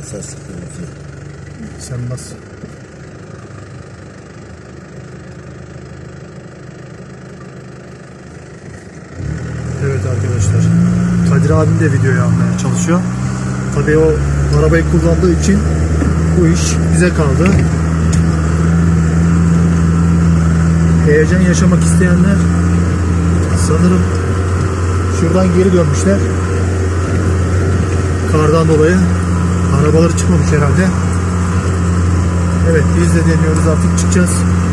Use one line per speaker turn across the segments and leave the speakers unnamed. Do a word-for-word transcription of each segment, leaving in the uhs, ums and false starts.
Ses kırmızı.
Sen bas. Evet arkadaşlar. Kadir abim de videoyu almaya çalışıyor. Tabii o arabayı kullandığı için bu iş bize kaldı. Heyecan yaşamak isteyenler sanırım şuradan geri dönmüşler. Kardan dolayı arabaları çıkmamış herhalde. Evet, biz de deniyoruz, artık çıkacağız.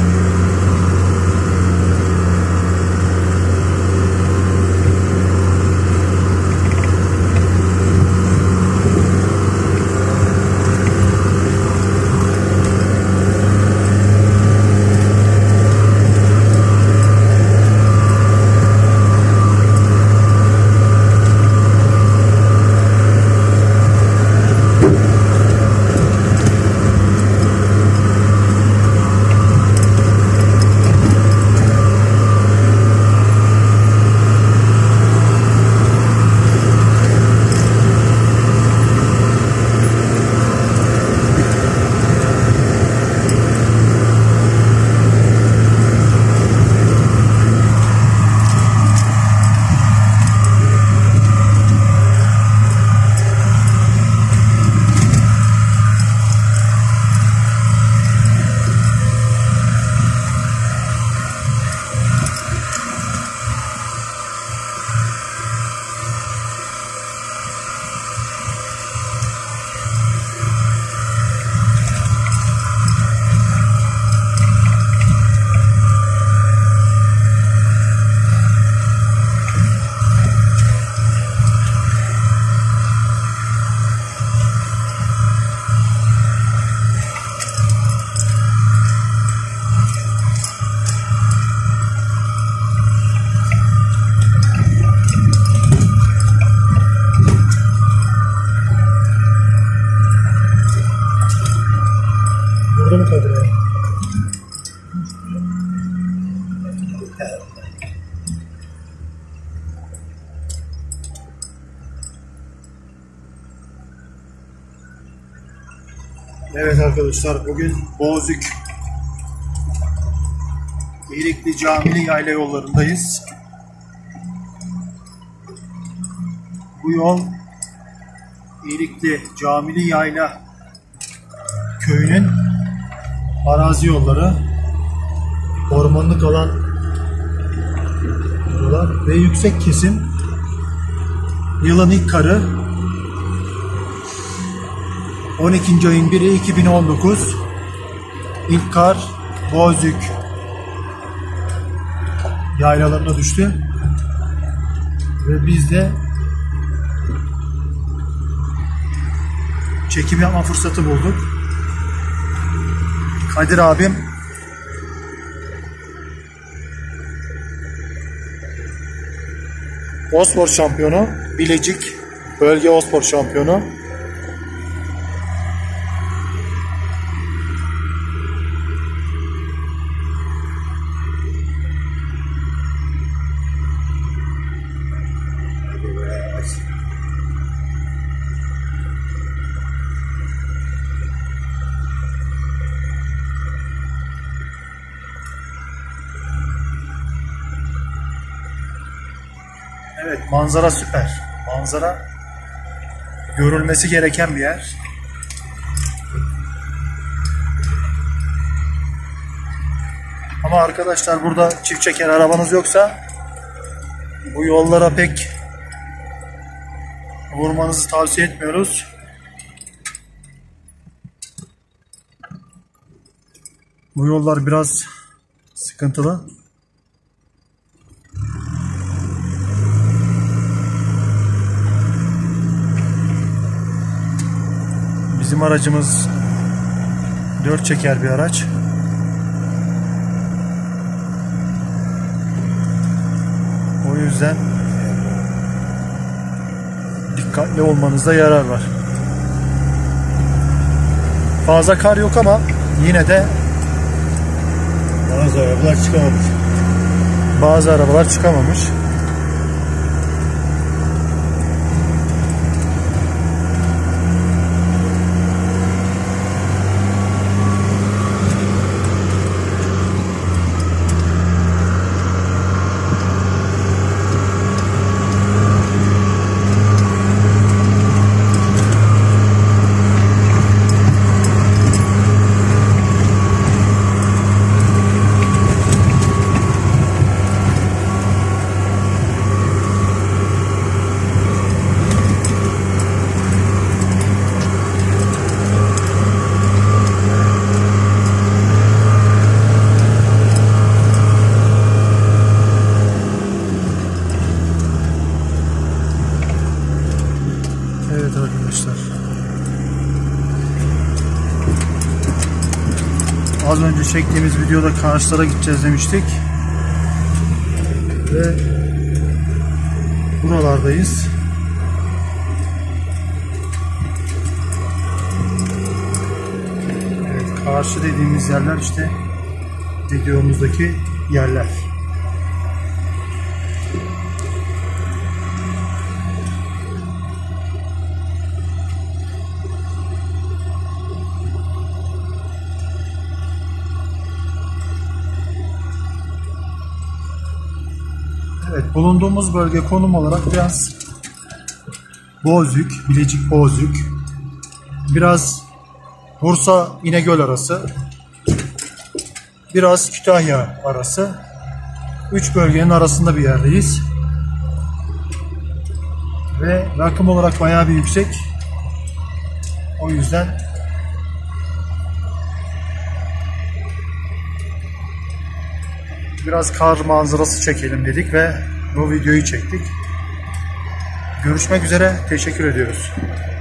Burada mı Kadir ya? Evet arkadaşlar, bugün Bozük İrikli Camili Yayla yollarındayız. Bu yol İrikli Camili Yayla köyünün arazi yolları, ormanlık alan yollar ve yüksek kesim. Yılın ilk karı on ikinci ayın biri iki bin on dokuz. İlk kar Bozük yaylalarına düştü ve biz de çekim yapma fırsatı bulduk. Kadir abim Ospor şampiyonu, Bilecik bölge Ospor şampiyonu. Evet, manzara süper. Manzara görülmesi gereken bir yer. Ama arkadaşlar, burada çift çeker arabanız yoksa bu yollara pek vurmanızı tavsiye etmiyoruz. Bu yollar biraz sıkıntılı. Bizim aracımız dört çeker bir araç. O yüzden dikkatli olmanızda yarar var. Fazla kar yok ama yine de
bazı arabalar çıkamamış.
Bazı arabalar çıkamamış. Az önce çektiğimiz videoda Karslara gideceğiz demiştik. Ve buralardayız. Evet, Karşı dediğimiz yerler işte videomuzdaki yerler. Evet, bulunduğumuz bölge konum olarak biraz Bozüyük, Bilecik Bozüyük, biraz Bursa İnegöl arası, biraz Kütahya arası. Üç bölgenin arasında bir yerdeyiz. Ve rakım olarak bayağı bir yüksek. O yüzden biraz kar manzarası çekelim dedik ve bu videoyu çektik. Görüşmek üzere. Teşekkür ediyoruz.